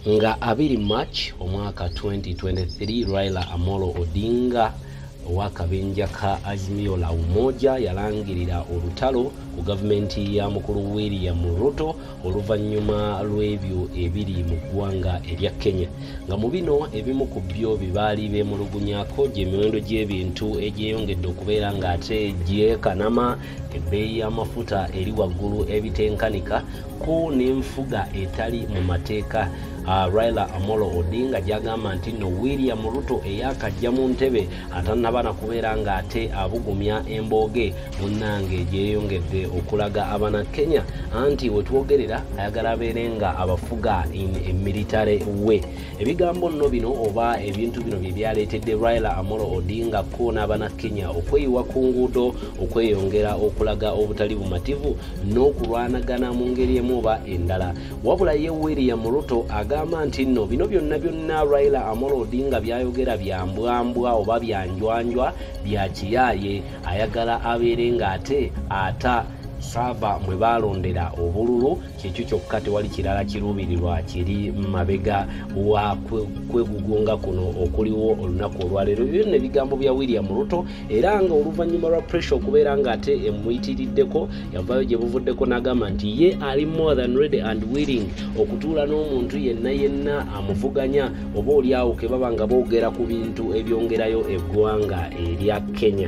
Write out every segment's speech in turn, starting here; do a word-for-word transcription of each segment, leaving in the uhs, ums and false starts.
nga abiri March omwaka twenty twenty-three Raila Amolo Odinga wakabenja ka Azimio la Umoja yalangirira olutalo ku gavumenti ya mukulu William Ruto oluvanyuma lw'ebyo ebiri mu ggwanga erya Kenya. Nga mu bino ebimu ku byo bibaali beemulugunyako gy'emiwendo gy'ebintu egyeyongedde okubeera ng'ate gyekanama, ebbeeyi y'amafuta eri waggulu ebitenkanika ko n'enfuga etali mu mateeka. Uh, Raila Amolo Odinga jagamba nti no William Ruto eyakajja mu Ntebbe atanabana kubeera ng'ate abugumya embooge munnange gyeyongedde okulaga abana Kenya anti wetwogerera ayagala abeere nga abafuga in military we. Ebigambo nno bino oba ebintu bino bye byaleetedde Raila Amolo Odinga ko n'abana Kenya okweyiwa ku nguudo okweyongera okulaga obutali bumativu n'okulwanagana mu ngeri emu oba endala. Wabula ye William Ruto agamba nti nno bino byonna byonna Raila Amolo Odinga byayogera bya mbwambwa oba bya njwanjwa bya kiyaaye, ayagala abeere ng'ate ata saba mwe balondera obululu kyekyo kyokka tewali kirala kiruubirirwa kiri mabega wa kwegugunga kuno okuliwo olunaku olwaleero. Byonna ebigambo bya William Ruto era nga oluvannyuma lwa pressure okubeera ng'ate emuyitiriddeko yavaayo gye buvuddeko n'agamba nti ye ali more than ready and willing okutuula n'omuntu yenna yenna amuvuganya oba oliawo ke baba nga boogera ku bintu ebyongerayo eggwanga erya Kenya.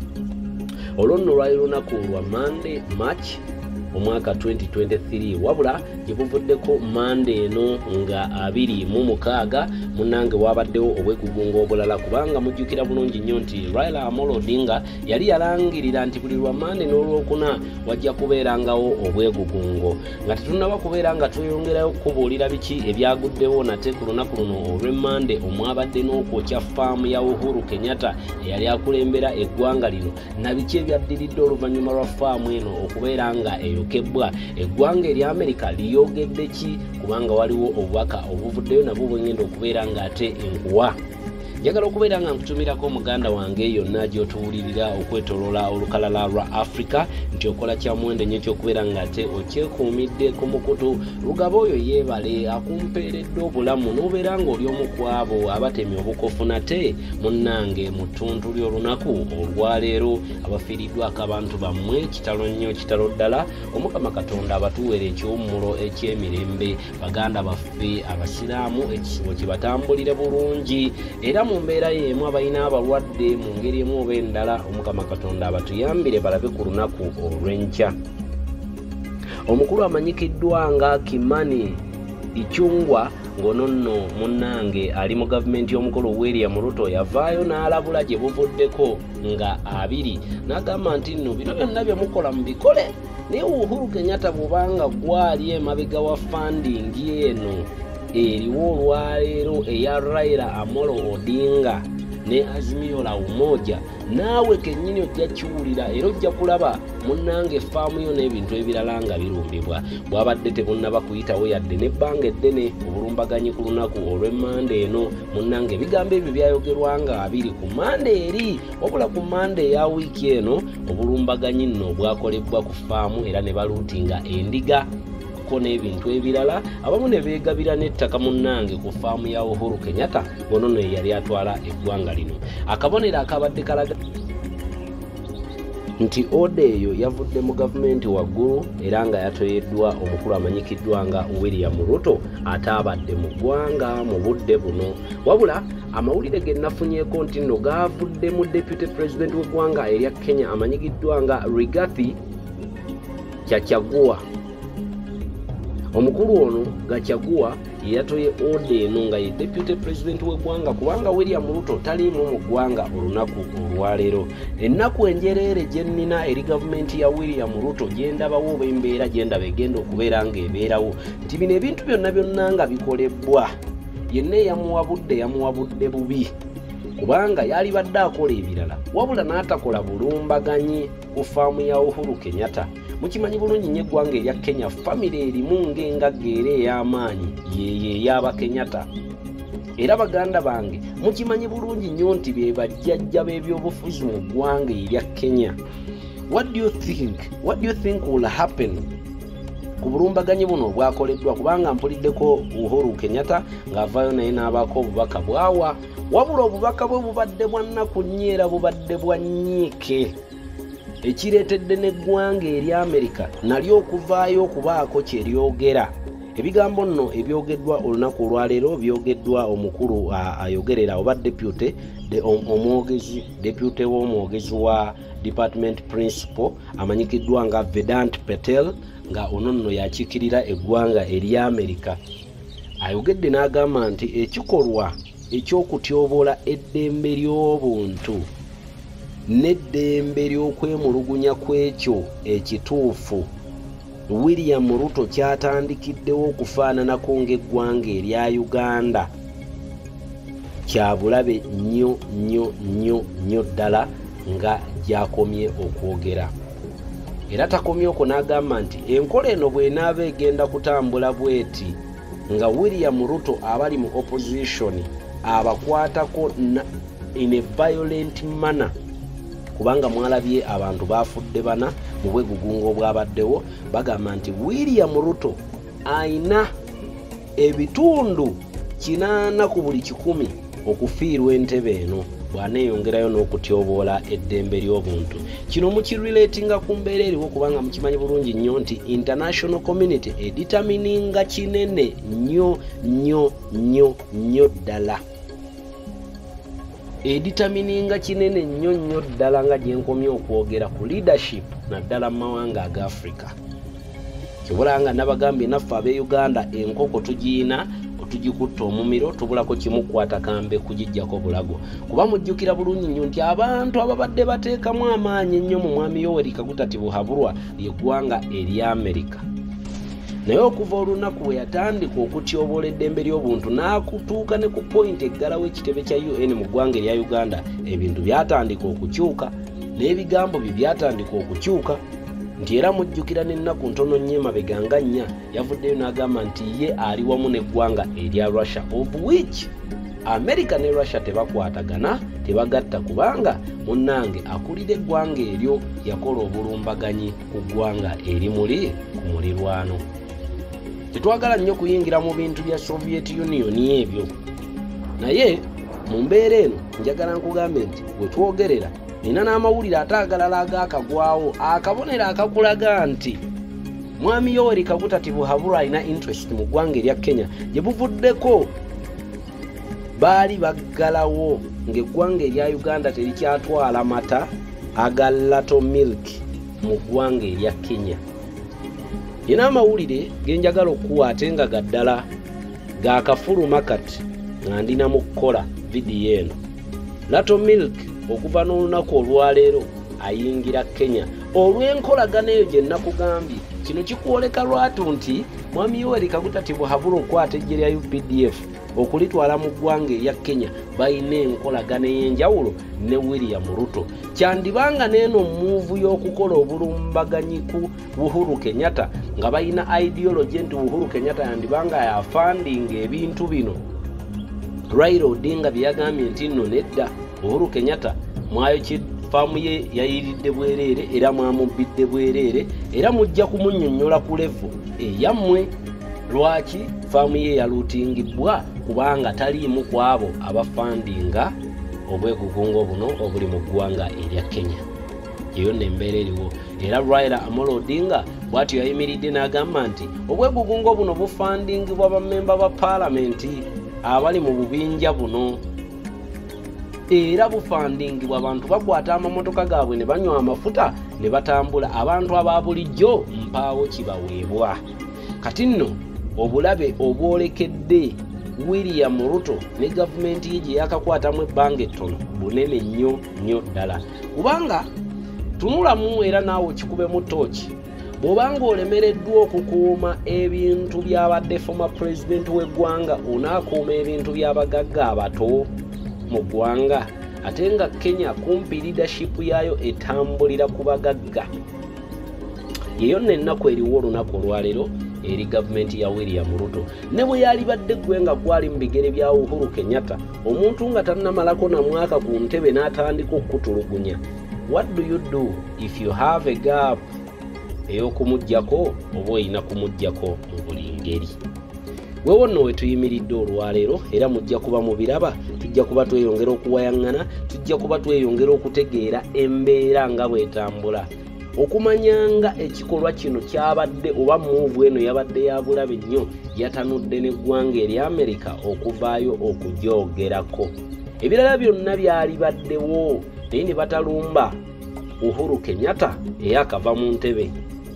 Olonno lwali lunaku lwa Monday March omwaka twenty twenty-three wabula gyebuvuddeko Monday eno nga abiri mu mukaaga munnange wabaddewo obwegugungo obulala kubanga mujjukira bulungi nnyo nti Raila Amolo Odinga yali yalangirira nti buli lwa Monday n'olwokuna wajja kubeerangawo obwegugungo nga tetunnaba kubeera nga tweyongerayo kubuulira biki ebyaguddewo nate ku lunaku luno olw'e Monday omwabadde n'okwokya faamu ya Uhuru Kenyata eyali akulembera eggwanga lino na biki ebyaddiridde oluvannyuma lwa faamu eno okubeera nga eyokebwa. Eggwanga erya Amerika liyogedde ki kubanga waliwo obubaka obuvuddeyo nabwo bwengenda okubeera ng'ate enkuwa. Njagala okubeera nga nkutumirako muganda wange yonna gy'otuwulirira okwetoloola olukalala lwa Africa nti okola kya muwendo nnyo ky'okubeera ng'ate okyekuumidde ku mukutu. Lugaba oyo yeebale akumpeeredde obulamu n'obeera ng'oli omu ku abo abatemye obukofu nate munnange mu ttuntu ly'olunaku olwaleero abafiiriddwako abantu bammwe kitalo nnyo kitalo ddala. Omukama Katonda abatuweera ekiwummulo eky'emirembe baganda baffe abasiraamu ekisibo kibatambulire bulungi era mu mbeera y'emu abalina abalwadde mu ngeri emu oba endala Omukama Katonda abatuyambire balabe ku lunaku olw'enkya. Omukulu amanyikiddwa nga Kimani Ichungwa ngono nno munnange ali mu gavumenti y'omukulu William Ruto yavaayo n'alabula gye buvuddeko nga abiri n'agamba nti nno bino byonna bye mukola mubikole naye Uhuru Kenyata bw'obanga gwali emabega wa funding eno eriwo olwaleero eya Raila Amolo Odinga ne Azimio la Umoja naawe kennyini ojja kiwulira era ojja kulaba munnange faamu yo n'ebintu ebirala nga birumbibwa. Bw'abadde tebunnaba kuyitawo yadde n'ebbanga eddene obulumbaganyi ku lunaku olw'e Monday eno munnange ebigambo ebyo byayogerwa nga abiri ku Monday eri wabula ku Monday eya wiiki eno obulumbaganyi nno bwakolebwa ku faamu era ne baluutinga endiga ko n'ebintu ebirala abamu ne beegabira n'ettaka munnange ku faamu ya Uhuru Kenyata ngono no yali atwala eggwanga lino. Akabonero akabadde kalaga nti ode eyo yavudde mu gavumenti waggulu era nga yatoyeddwa omukulu amanyikiddwa nga William Ruto ataabadde mu ggwanga mu budde buno. Wabula amawulire ge nafunyeeko nti nno gaavudde mu deputy president w'eggwanga erya Kenya amanyikiddwa nga Rigathi Gachagua. Omukulu ono Gachagua yatoye ode eno nga ye deputy president w'eggwanga kubanga William Ruto taliimu mu ggwanga olunaku olwaleero. Ennaku enjereere gye nnina eri gavumenti ya William Ruto gye ndabawo oba embeera gye ndaba egenda okubeera ng'ebeerawo nti bino ebintu byonna byonna nga bikolebwa yenna eyamuwabudde yamuwabudde bubi kubanga yali badde akola ebirala wabula n'atakola bulumbaganyi ku faamu ya Uhuru Kenyata. Mukimanyi bulungi nnyo eggwanga erya Kenya famire erimu ng'engagga era ey'amaanyi yeye ey'aba Kenyata. Era baganda bange mukimanyi bulungi nnyo nti be bajjajja b'ebyobufuzi mu ggwanga erya Kenya. What do you think? What do you think will happen ku bulumbaganyi buno bwakoleddwa kubanga mpuliddeko Uhuru Kenyata ng'avaayo naye n'abaako obubaka bwawa wabula obubaka bwe bubadde bwa nnaku nnyo era bubadde bwa nnyiike ekireetedde n'eggwanga eri Amerika nalyo okuvaayo okubaako kye lyogera. Ebigambo nno ebyogeddwa olunaku olwaleero byogeddwa omukulu ayogerera oba deputy omwogezi deputy w'omwogezi wa department principal amanyikiddwa nga Vedant Patel nga ono nno yakiikirira eggwanga eri Amerika. Ayogedde n'agamba nti ekikolwa eky'okutyoboola eddembe ly'obuntu n'eddembe ly'okwemulugunya kw'ekyo ekituufu William Ruto kyatandikiddewo okufaananako ng'eggwanga erya Uganda kyabulabe nnyo nnyo nnyo nnyo ddala nga gyakomye okwogera. Era takomye okwo n'agamba nti enkola eno bw'enaaba egenda kutambula bweti nga William Ruto abali mu opposition abakwatako in a violent manner kubanga mwalabye abantu bafudde bana mu bwegugungo bwabaddewo bagamba nti William Ruto aina ebitundu kinaana ku buli kikumi okufiirwa entebe eno bw'aneeyongerayo n'okutyoboola eddembe ly'obuntu. Kino mukirelatinga ku mbeera eriwo kubanga mukimanyi bulungi nnyo nti international community editamininga kinene nnyo nnyo nnyo nnyo ddala editamininga kinene nnyo nnyo ddala nga gyenkomye okwogera ku leadership naddala mu mawanga aga Africa. Kibulanga nabagambye naffe ab'e Uganda enkoko tugiina otugikutta omumiro tubulako kimukwata kambe kugijjako bulago kuba mujjukira bulungi nnyo nti abantu ababadde bateekamu amaanyi ennyo mu mwami Yoweri Kaguta Tibuhaburwa ly'eggwanga eri Amerika. Naye okuva olunaku bwe yatandika okutyoboola eddembe ly'obuntu n'akutuuka ne ku point eggalawo ekitebe kya U N mu ggwanga erya Uganda ebintu byatandika okukyuka n'ebigambo bye byatandika okukyuka nti era mujjukira n'ennaku ntono nnyo emabega nga nnya yavuddeyo n'agamba nti ye ali wamu n'eggwanga erya Russia of which Amerika ne Russia tebakwatagana tebagatta kubanga munnange akulira eggwanga eryo yakola obulumbaganyi ku ggwanga eri muli ku mulirwano. Tetwagala nnyo kuyingira mu bintu bya Soviet Union ebyo naye mu mbeera eno njagala nkugambe nti bwe twogerera nina n'amawulire ataagalala agaakagwawo akabonero akakulaga nti mwami Yoweri Kaguta Tibuhaburwa alina interest mu ggwanga erya Kenya gye buvuddeko baali baggalawo ng'eggwanga erya Uganda terikyatwala mata aga Lato milk mu ggwanga erya Kenya. Yina amawulire genjagala okuwa ate nga gaddala ga kafuluma kati nga ndina mu kukola vidiyo eno. Lato milk okuva n'olunaku olwaleero ayingira Kenya olw'enkolagana eyo gye nakugambye. Kino kikwoleka lwatu nti mwami Yoweri Kaguta Tibuhaburwa okwata eggye lya U P D F okulitwala mu ggwanga erya Kenya balina enkolagana ey'enjawulo ne William Ruto. Kyandibanga n'eno muuvu y'okukola obulumbaganyi ku Uhuru Kenyata nga balina ideology nti Uhuru Kenyata yandibanga yafandinga ebintu bino Raila Odinga bye yagambye nti nno nedda Uhuru Kenyata mwayo faamu ye yayiridde bwereere era mwamubbidde bwereere era mujja kumunnyonnyola ku levo eyammwe. Lwaki faamu ye yaluutingibwa kubanga taliimu ku abo abafandinga obwegugungo buno obuli mu ggwanga erya Kenya. Eyo n'embeera eriwo era Raila Amolo Odinga bw'atyo yayimiridde n'agamba nti obwegugungo buno bufandingibwa bammemba ba paalamenti abali mu bubinja buno era bufandingibwa abantu bakwata amamotoka gaabwe ne banywa amafuta ne batambula. Abantu aba bulijjo mpaawo kibaweebwa. Kati nno obulabe obwolekedde William Ruto ne gavumenti ye gye yakakwatamu ebbanga ettono bunene nnyo nnyo ddala kubanga tunulamu era naawe kikubemu ttooki bw'obanga olemereddwa okukuuma ebintu by'abadde former president w'eggwanga onaakuuma ebintu by'abagagga abato mu ggwanga ate nga Kenya kumpi leadership yaayo etambulira ku bagagga. Yeyo n'ennaku eriwo olunaku olwaleero eri gavumenti ya William Ruto ne bwe yali badde gwe nga gwali mu bigere bya Uhuru Kenyata omuntu nga tannamalako na mwaka ku ntebe n'atandika okutulugunya. What do you do if you have a gap ey'okumuggyako oba oyina kumuggyako mu buli ngeri. Weewo nno we tuyimiridde olwaleero era mujja kuba mu biraba, tujja kuba tweyongera okuwayaŋŋana, tujja kuba tweyongera okutegeera embeera nga bw'etambula, okumanyanga ekikolwa kino kyabadde oba muuvu eno yabadde ya bulabe nnyo yatanudde n'eggwanga erya Amerika okuvaayo okujoogerako. Ebirala byonna byali baddewo naye ne batalumba Uhuru Kenyata eyakava mu ntebe.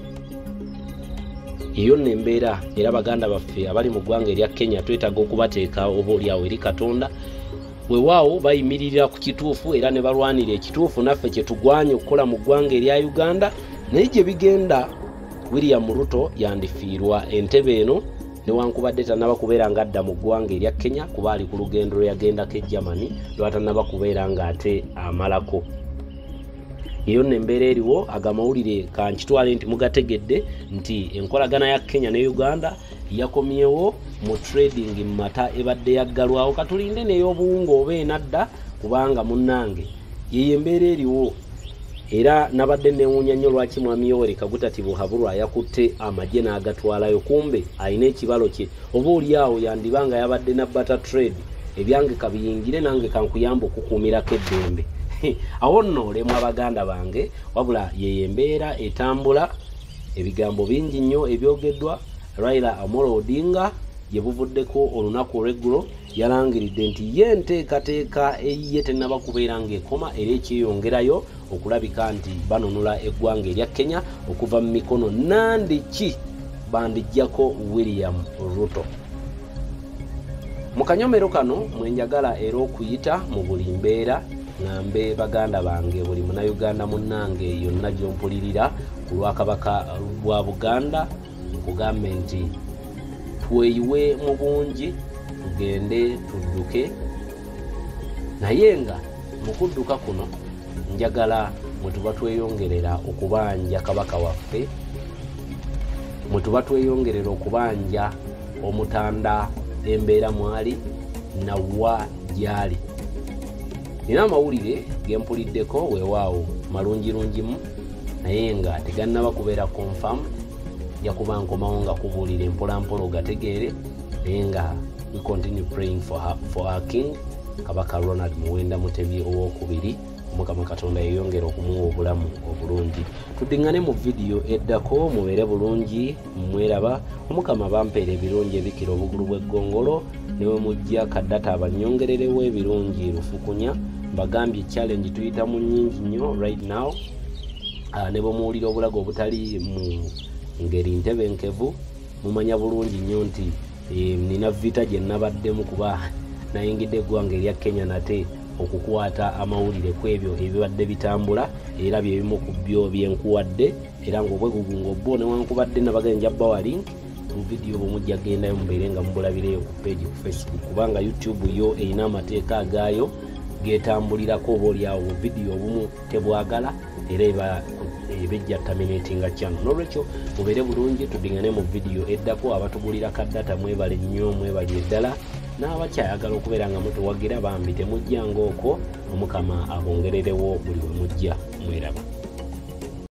Iyo nembeera era baganda baffe abali mu ggwanga erya Kenya twetaaga okubateeka oba oliawo eri Katonda weewaawo bayimirira ku kituufu era ne balwanira ekituufu naffe kye tugwanye okukola mu ggwanga erya Uganda. Naye gye bigenda William Ruto yandifiirwa entebe eno newankubadde tannaba kubeera nga adda mu ggwanga erya Kenya kuba ali ku lugendo lwe yagendako e Germany lwatannaba kubeera ng'ate amalako. Iyo nembeera eriwo agamawulire kankitwale nti mugategedde nti enkolagana ya Kenya ne Uganda yakomyewo mu trading mu mata ebadde yaggalwawo. Katulinde n'ey'obuwunga oba enadda kubanga munnange yeyo embeera eriwo era nabadde newuunya nnyo lwaki mwami Yoweri Kaguta Tibuhaburwa yakutte amagye n'agatwalayo kumbe alina ekibalo kye oba oliawo yandibanga yabadde na butter trade ebyange kabiyingire nange kankuyamba okukuumirako eddembe. Awo nno olemu abaganda bange wabula yeyo embeera etambula, ebigambo bingi nnyo ebyogeddwa. Raila Amolo Odinga ye buvuddeko olunaku olweggulo yalangiridde nti ye nteekateeka eyiye tennaba kubeera ng'ekoma era ekyeyongerayo okulabika nti banunula eggwanga erya Kenya okuva mu mikono nandiki bandijjako William Ruto. Mu kanyomero kano mwenjagala era okuyita mu buli mbeera ngambe baganda bange buli munnayuganda munnange yonna gy'ompulirira ku lwakabaka bwa Buganda nkugambe nti tweyiwe mu bungi tugende tudduke naye nga mu kudduka kuno njagala mwe tuba tweyongerera okubanja kabaka waffe, mwe tuba tweyongerera okubanja omutanda embeera mwali nawa gyali. Nina amawulire gempuliddeko weewaawo malungirungimu naye nga tegannaba kubeera confirm yakuba nkomawo nga kubuulira empolampola ogategeere naye nga we continue praying for her, for our king Kabaka Ronald Muwenda Mutebi owokubiri. Mukama Katonda yeyongera okumuwa obulamu obulungi. Tuddingane mu video eddako mubeere bulungi mweraba. Omukama bampeera ebirungi ebikira obugulu bw'eggongolo newe mujja kaddata abanyongererewo ebirungi lufukunya. Mbagambye challenge tuyita mu nnyingi nnyo right now. Uh, ne bwemuwulira obulago obutali mu ngeri ntebenkevu mumanya bulungi nnyo nti e, nina vita gye nabaddemu kuba nayingidde eggwanga erya Kenya nate okukwata amawulire ku ebyo ebibadde bitambula era bye bimu ku byo byenkuwadde era ng'obwegugunga obbo newankubadde nabagenja bbawa link mu video bwemujja gendayo mubeere nga mubulabireyo ku page ku Facebook kubanga YouTube yo erina amateeka agaayo getambulirako oba oliawo video obumu tebwagala era eba ebejja terminatinga channel. Nolwekyo mubeere bulungi tuddingane mu video eddako. Abatugulira kaddata mwebale nnyo mwebali eddala n'abakyayagala okubeera nga mutuwagira bambi temujjanga okwo. Omukama abongererewo buli we mujja mweraba.